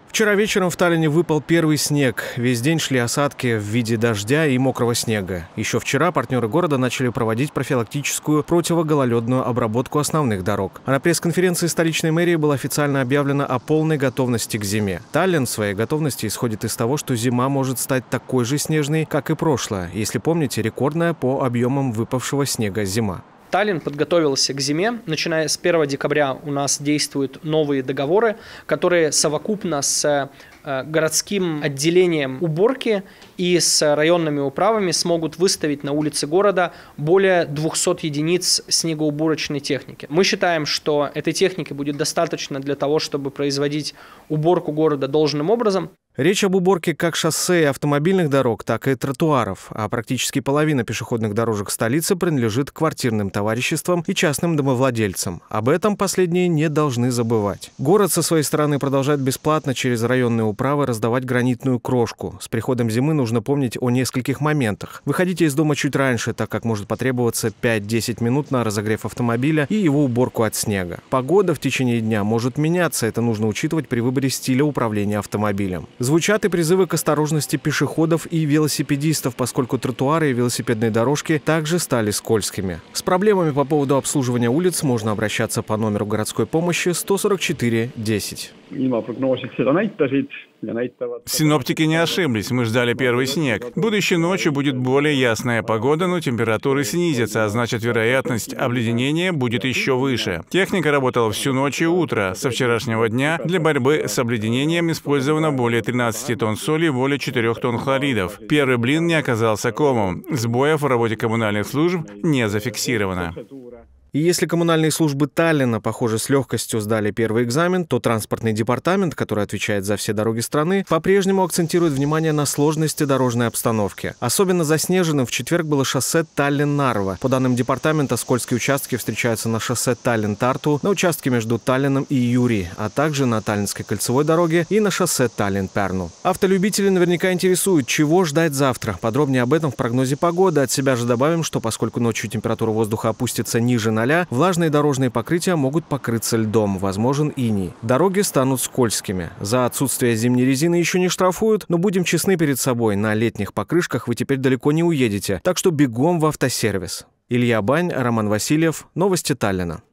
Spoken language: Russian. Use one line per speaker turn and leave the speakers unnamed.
Вчера вечером в Таллине выпал первый снег. Весь день шли осадки в виде дождя и мокрого снега. Еще вчера партнеры города начали проводить профилактическую противогололедную обработку основных дорог. А на пресс-конференции столичной мэрии было официально объявлено о полной готовности к зиме. Таллин в своей готовности исходит из того, что зима может стать такой же снежной, как и прошлая. Если помните, рекордная по объемам выпавшего снега зима.
Таллин подготовился к зиме. Начиная с 1 декабря у нас действуют новые договоры, которые совокупно с городским отделением уборки и с районными управами смогут выставить на улице города более 200 единиц снегоуборочной техники. Мы считаем, что этой техники будет достаточно для того, чтобы производить уборку города должным образом.
Речь об уборке как шоссе и автомобильных дорог, так и тротуаров, а практически половина пешеходных дорожек столицы принадлежит квартирным товариществам и частным домовладельцам. Об этом последние не должны забывать. Город со своей стороны продолжает бесплатно через районные управы раздавать гранитную крошку. С приходом зимы нужно помнить о нескольких моментах. Выходите из дома чуть раньше, так как может потребоваться 5-10 минут на разогрев автомобиля и его уборку от снега. Погода в течение дня может меняться, это нужно учитывать при выборе стиля управления автомобилем. Звучат и призывы к осторожности пешеходов и велосипедистов, поскольку тротуары и велосипедные дорожки также стали скользкими. С проблемами по поводу обслуживания улиц можно обращаться по номеру городской помощи 144 10.
Синоптики не ошиблись, мы ждали первый снег. Будущей ночью будет более ясная погода, но температуры снизятся, а значит вероятность обледенения будет еще выше. Техника работала всю ночь и утро. Со вчерашнего дня для борьбы с обледенением использовано более 13 тонн соли и более 4 тонн хлоридов. Первый блин не оказался комом. Сбоев в работе коммунальных служб не зафиксировано.
И если коммунальные службы Таллина, похоже, с легкостью сдали первый экзамен, то транспортный департамент, который отвечает за все дороги страны, по-прежнему акцентирует внимание на сложности дорожной обстановки. Особенно заснеженным в четверг было шоссе Таллин-Нарва. По данным департамента, скользкие участки встречаются на шоссе Таллин-Тарту, на участке между Таллином и Юри, а также на Таллинской кольцевой дороге и на шоссе Таллин-Перну. Автолюбители наверняка интересуют, чего ждать завтра. Подробнее об этом в прогнозе погоды. От себя же добавим, что поскольку ночью температура воздуха опустится ниже 0, влажные дорожные покрытия могут покрыться льдом, возможен иней. Дороги станут скользкими. За отсутствие зимней резины еще не штрафуют, но будем честны перед собой, на летних покрышках вы теперь далеко не уедете, так что бегом в автосервис. Илья Бань, Роман Васильев, Новости Таллина.